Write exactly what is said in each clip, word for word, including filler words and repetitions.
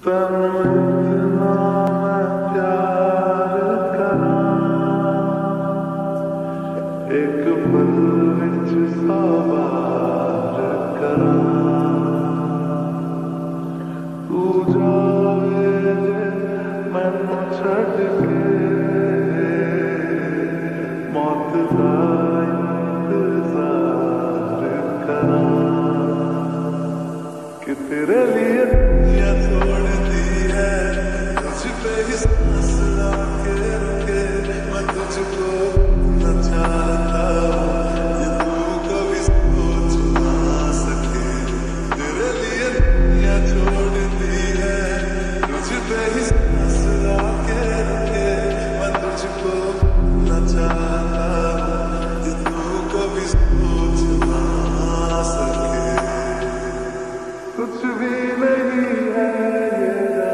तन्नू इतना मैं प्यार करा, एक पल विच सौ बार करा। तू जावे जे मैनू छड्ड के, मौत दा इंतजार करा। कि तेरे लिए दुनिया छोड़ दी है, तुझ पे ही सांस लाके रुके, मैं तुझको न चाहता ये तू कभी सोच ना सके। तेरे लिए दुनिया छोड़ दी है, तुझ पे ही सांस लाके रुके, मैं तुझको न चाहता ये तू कभी सोच ना सके। कुछ भी नहीं है ये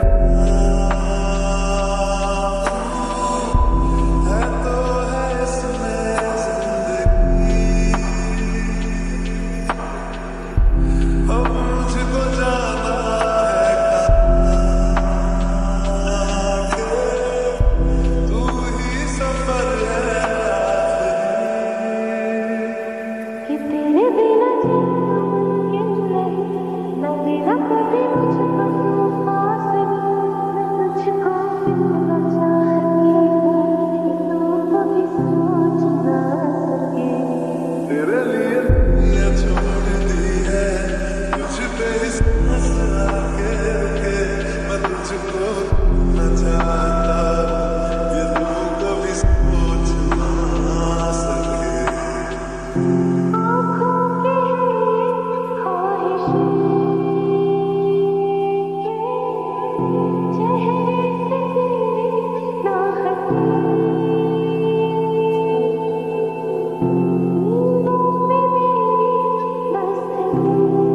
है तो है इसमें जिंदगी। अब मुझको जाना है कहाँ के, तू ही सफर है कि तेरे बिना मुमकिन नहीं, न तेरा कभी मुझको फासिल, मैं तुझको मिलना चाहती हूँ, तू कभी सोच ना सके। तेरे लिए दुनिया छोड़ दी है, तुझ पे ही सांस आके रुके, मैं तुझको न चाहता ये तू कभी सोच ना सके। आँखों की ख्वाहिशें, चेहरे से तेरी ना हटे, नींदों में मेरी बस तेरी